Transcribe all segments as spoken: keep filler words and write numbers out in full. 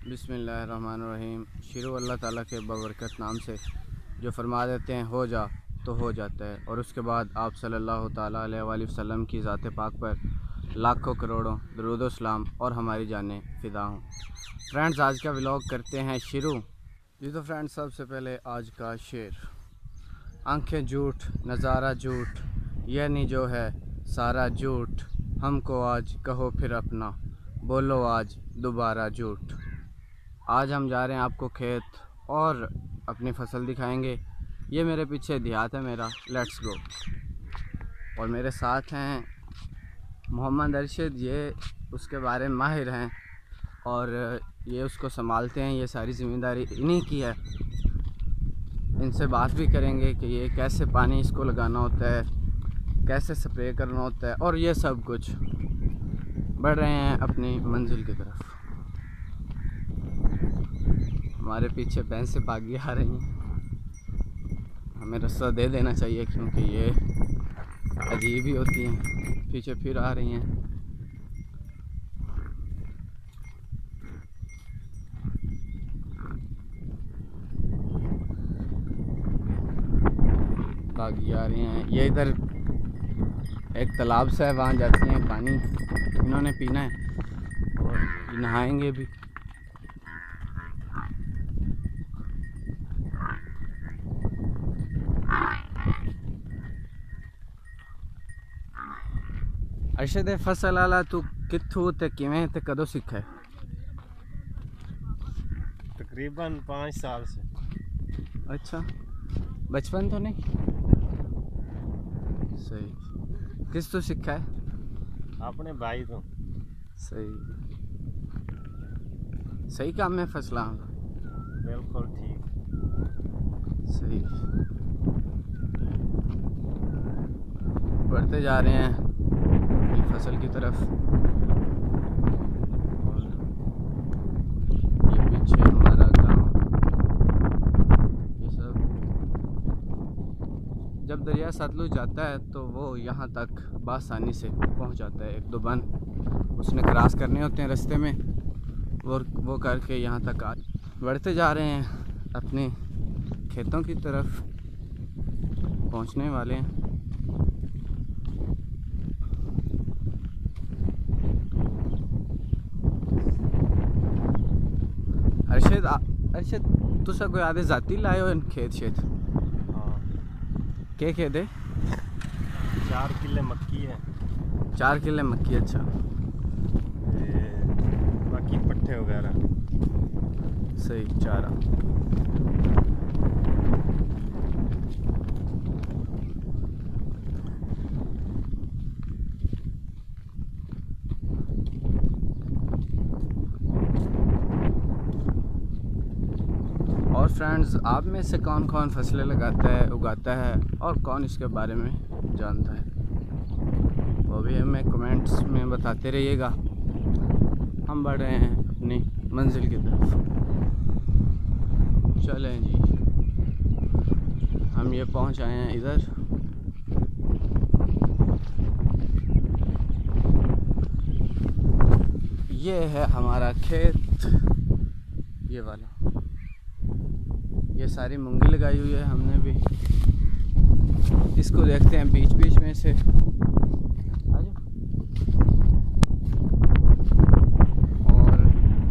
बिस्मिल्लाहिर्रहमानिर्रहीम। शुरू अल्लाह ताला के बबरकत नाम से, जो फरमा देते हैं हो जा तो हो जाता है। और उसके बाद आप सल्लल्लाहु ताला अलैहि वसल्लम की ज़ात पाक पर लाखों करोड़ों दरूद व सलाम और हमारी जानें फ़िदा हों। फ्रेंड्स, आज का व्लॉग करते हैं शुरू। जी तो फ्रेंड्स, सबसे पहले आज का शेर। आंखें झूठ नज़ारा झूठ, यानी जो है सारा झूठ। हमको आज कहो फिर अपना, बोलो आज दोबारा झूठ। आज हम जा रहे हैं आपको खेत और अपनी फसल दिखाएंगे। ये मेरे पीछे देहात है मेरा, लेट्स गो। और मेरे साथ हैं मोहम्मद अरशद, ये उसके बारे में माहिर हैं और ये उसको संभालते हैं। ये सारी ज़िम्मेदारी इन्हीं की है। इनसे बात भी करेंगे कि ये कैसे पानी इसको लगाना होता है, कैसे स्प्रे करना होता है और ये सब कुछ। बढ़ रहे हैं अपनी मंजिल की तरफ। हमारे पीछे भैंसें भागी आ रही हैं, हमें रास्ता दे देना चाहिए क्योंकि ये अजीब ही होती हैं। पीछे फिर आ रही हैं। भागी आ रही हैं। ये इधर एक तालाब सा है, वहाँ जाती हैं, पानी इन्होंने पीना है और नहाएंगे भी। अरशद फसल आला तू कित्थू ते किवें ते कदों सीखा है? तकरीबन पाँच साल से। अच्छा, बचपन तो नहीं? सही। किस तो सीखा है? अपने भाई तो। सही सही काम है फसला। बिल्कुल ठीक। सही। बढ़ते जा रहे हैं अपनी फसल की तरफ। और ये पीछे हमारा गांव। ये सब जब दरिया सतलुज जाता है तो वो यहाँ तक बआसानी से पहुँच जाता है। एक दो बन उसने क्रॉस करने होते हैं रास्ते में, वो वो करके यहाँ तक आ। बढ़ते जा रहे हैं अपने खेतों की तरफ, पहुँचने वाले हैं। अरशद अरशद तुसा कोई आधे जाती लाए हो इन खेत शेत? हाँ। के खेत है? चार किले मक्की है। चार किले मक्की। अच्छा। ते बाकी पट्ठे वगैरह। सही। चारा। और फ्रेंड्स, आप में से कौन कौन फसलें लगाता है, उगाता है और कौन इसके बारे में जानता है, वो भी हमें कमेंट्स में बताते रहिएगा। हम बढ़ रहे हैं अपनी मंजिल की तरफ। चलें जी, हम ये पहुंच आए हैं इधर। ये है हमारा खेत, ये वाला। ये सारी मूंगी लगाई हुई है हमने भी। इसको देखते हैं बीच बीच में से। आजो। और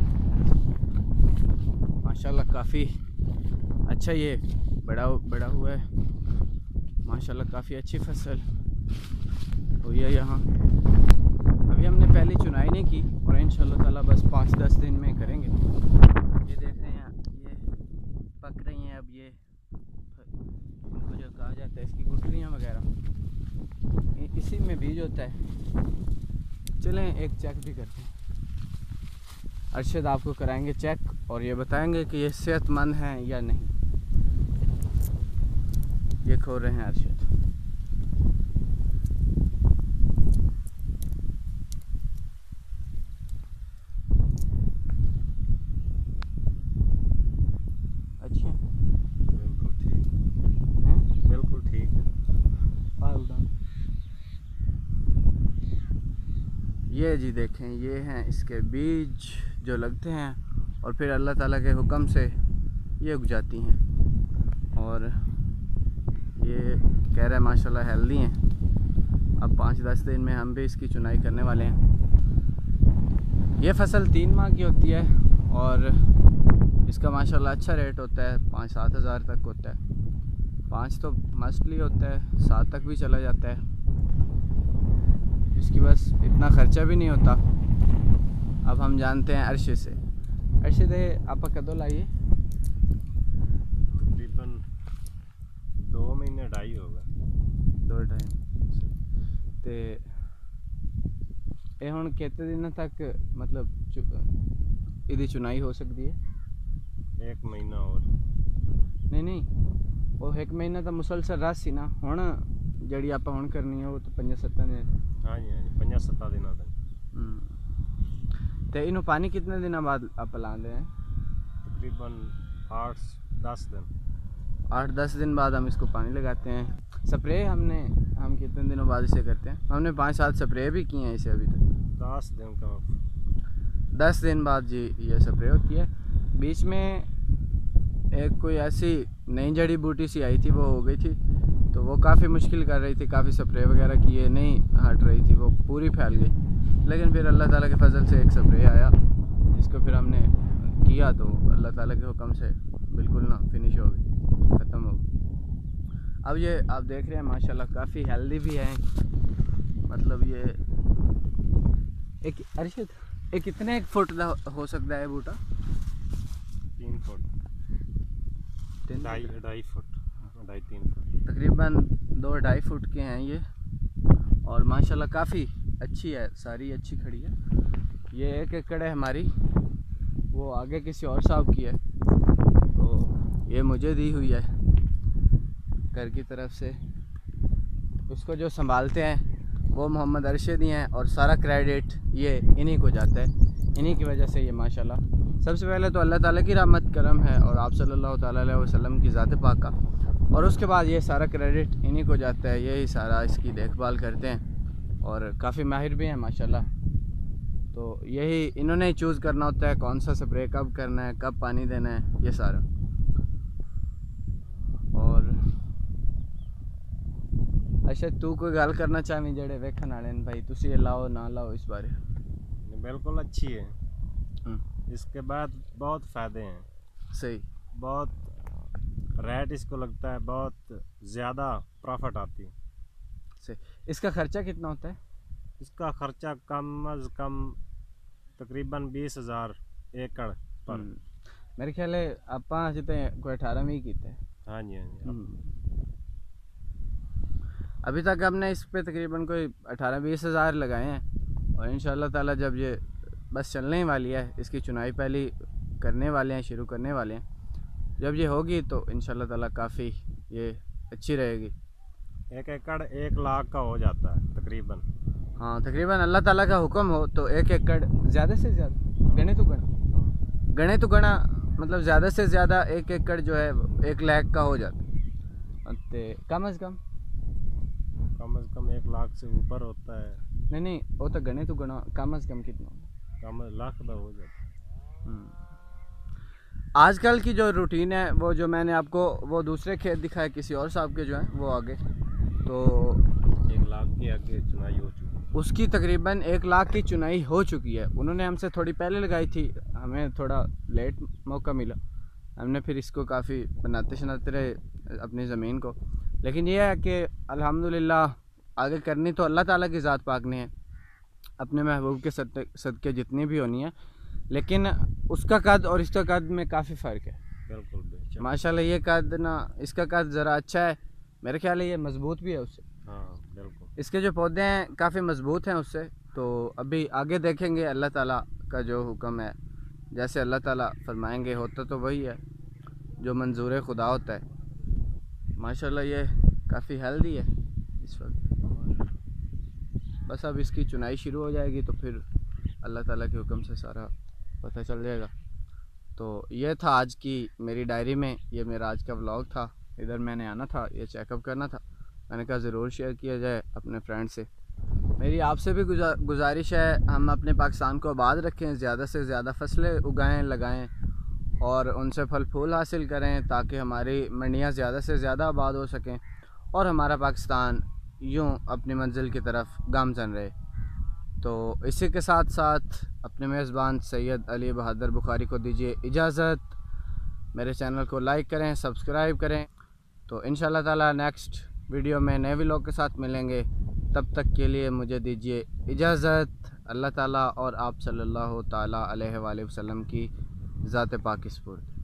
माशाल्लाह काफ़ी अच्छा ये बड़ा बड़ा हुआ है। माशाल्लाह काफ़ी अच्छी फसल हुई है यहाँ। अभी हमने पहली चुनाई नहीं की और इंशाल्लाह ताला बस पाँच दस दिन में करेंगे। ये देख रहे हैं, ये पक रही हैं अब। ये इनको जो कहा जाता है इसकी गुठलियाँ वगैरह, इसी में बीज होता है। चलें एक चेक भी करते हैं। अरशद आपको कराएंगे चेक और ये बताएंगे कि ये सेहतमंद हैं या नहीं। ये खो रहे हैं अरशद। अच्छे। बिल्कुल ठीक हैं? बिल्कुल ठीक। ये जी देखें, ये हैं इसके बीज जो लगते हैं और फिर अल्लाह ताला के हुक्म से ये उग जाती हैं। और ये कह रहे हैं माशाल्लाह हेल्दी हैं। अब पाँच दस दिन में हम भी इसकी चुनाई करने वाले हैं। ये फसल तीन माह की होती है और इसका माशाल्लाह अच्छा रेट होता है, पाँच सात हज़ार तक होता है। पाँच तो मस्टली होता है, सात तक भी चला जाता है। इसकी बस इतना ख़र्चा भी नहीं होता। अब हम जानते हैं अरशे से। अरशे दे आप कदों लाइए? तकरीबन दो महीने ढाई होगा। दो ढाई ते ये हुण कितने दिन तक मतलब इहदी चुनाई हो सकती है? एक महीना और। नहीं नहीं वो एक महीना तो मुसलसल रस सी ना, हुण जिहड़ी आपां हुण करनी है वो तो पंज सत्त दिन। हाँ जी हाँ जी पंजा सत्ता दिनों तक। तो इन्हों पानी कितने दिनों बाद आप लाते हैं? तकरीबन आठ दस दिन। आठ दस दिन बाद हम इसको पानी लगाते हैं। स्प्रे हमने हम कितने दिनों बाद इसे करते हैं? हमने पाँच सात स्प्रे भी किए हैं इसे अभी तक। दस दिन का दस दिन बाद जी ये स्प्रे होती है। बीच में एक कोई ऐसी नई जड़ी बूटी सी आई थी, वो हो गई थी तो वो काफ़ी मुश्किल कर रही थी, काफ़ी स्प्रे वगैरह किए नहीं हट रही थी, वो पूरी फैल गई। लेकिन फिर अल्लाह ताला के फजल से एक स्प्रे आया जिसको फिर हमने किया तो अल्लाह ताला के हुक्म से बिल्कुल ना फिनिश हो गई, ख़त्म हो गई। अब ये आप देख रहे हैं माशाल्लाह काफ़ी हेल्दी भी हैं। मतलब ये एक अरशद एक कितने एक फुट का हो सकता है बूटा? तीन फुट ढाई ढाई फुट ढाई तीन फुट तकरीबन दो ढाई फुट के हैं ये। और माशाल्लाह काफ़ी अच्छी है, सारी अच्छी खड़ी है। ये एक एकड़ है हमारी, वो आगे किसी और साहब की है, तो ये मुझे दी हुई है घर की तरफ से। उसको जो संभालते हैं वो मोहम्मद अरशद ही हैं और सारा क्रेडिट ये इन्हीं को जाता है। इन्हीं की वजह से ये माशाल्लाह सबसे पहले तो अल्लाह ताला की रहमत करम है और आप सल्लल्लाहु ताला अलैहि वसल्लम की ज़ात पाक का, और उसके बाद ये सारा क्रेडिट इन्हीं को जाता है। यही सारा इसकी देखभाल करते हैं और काफ़ी माहिर भी हैं माशाल्लाह। तो यही इन्होंने ही चूज़ करना होता है कौन सा स्प्रे कब करना है, कब पानी देना है, ये सारा। और अच्छा तू कोई गल करना चाहें जेड़े वेखन वाले ने भाई तुसी ये लाओ ना लाओ इस बारे? बिल्कुल अच्छी है। इसके बाद बहुत फ़ायदे हैं। सही, बहुत रेट इसको लगता है, बहुत ज़्यादा प्रॉफिट आती है। सही। इसका ख़र्चा कितना होता है? इसका ख़र्चा कम अज़ कम तकरीबन बीस हज़ार एकड़ पर। मेरे ख्याल है आपां जिते कोई अठारह में ही कीता है। हाँ जी हाँ जी। अभी तक हमने इस पे तकरीबन कोई अठारह बीस हज़ार लगाए हैं और इंशाल्लाह ताला जब ये बस चलने ही वाली है, इसकी चुनाई पहली करने वाले हैं, शुरू करने वाले हैं। जब ये होगी तो इंशाल्लाह ताला काफ़ी ये अच्छी रहेगी। एक एकड़ एक लाख का हो जाता है तकरीबन। हाँ तकरीबन अल्लाह ताला का हुक्म हो तो एक एकड़ ज़्यादा से ज़्यादा गणे तो गणा गणे तो गणा मतलब ज़्यादा से ज़्यादा एक एकड़ जो है एक लाख का हो जाता है। कम अज़ कम कम अज़ कम एक लाख से ऊपर होता है। नहीं नहीं वो तो गणे तो गणा कम अज़ कम कितना कम लाख का हो जाता है। आजकल की जो रूटीन है वो जो मैंने आपको वो दूसरे खेत दिखाए किसी और साहब के जो हैं वो आगे तो एक लाख के आगे चुनाई हो चुकी है। उसकी तकरीबन एक लाख की चुनाई हो चुकी है। उन्होंने हमसे थोड़ी पहले लगाई थी, हमें थोड़ा लेट मौका मिला, हमने फिर इसको काफ़ी बनाते शनाते रहे अपनी ज़मीन को। लेकिन यह है कि अल्हम्दुलिल्लाह आगे करनी तो अल्लाह ताला की ज़ात पाक ने है, अपने महबूब के सदक़े जितनी भी होनी है, लेकिन उसका कद और इसका कद में काफ़ी फ़र्क है। बिल्कुल माशाल्लाह ये कद ना इसका कद ज़रा अच्छा है, मेरे ख्याल है ये मज़बूत भी है उससे। हाँ बिल्कुल इसके जो पौधे हैं काफ़ी मज़बूत हैं उससे। तो अभी आगे देखेंगे अल्लाह ताला का जो हुक्म है, जैसे अल्लाह ताला फरमाएंगे होता तो वही है जो मंजूर खुदा होता है। माशाल्लाह ये काफ़ी हेल्दी है इस वक्त। बस अब इसकी चुनाई शुरू हो जाएगी तो फिर अल्लाह ताला के हुक्म से सारा पता चल जाएगा। तो ये था आज की मेरी डायरी में, ये मेरा आज का व्लॉग था। इधर मैंने आना था, ये चेकअप करना था, मैंने कहा ज़रूर शेयर किया जाए अपने फ्रेंड से। मेरी आपसे भी गुजा, गुजारिश है, हम अपने पाकिस्तान को आबाद रखें, ज़्यादा से ज़्यादा फसलें उगाएं, लगाएं और उनसे फल फूल हासिल करें ताकि हमारी मंडियां ज़्यादा से ज़्यादा आबाद हो सकें और हमारा पाकिस्तान यूं अपनी मंजिल की तरफ गामज़न रहे। तो इसी के साथ साथ अपने मेज़बान सैयद अली बहादुर बुखारी को दीजिए इजाज़त। मेरे चैनल को लाइक करें, सब्सक्राइब करें। तो इंशाल्लाह ताला नेक्स्ट वीडियो में नए व्लॉग के साथ मिलेंगे। तब तक के लिए मुझे दीजिए इजाज़त। अल्लाह ताला और आप सल्लल्लाहु ताला अलैहि वसल्लम की ज़ात पाक की सुपुर्द।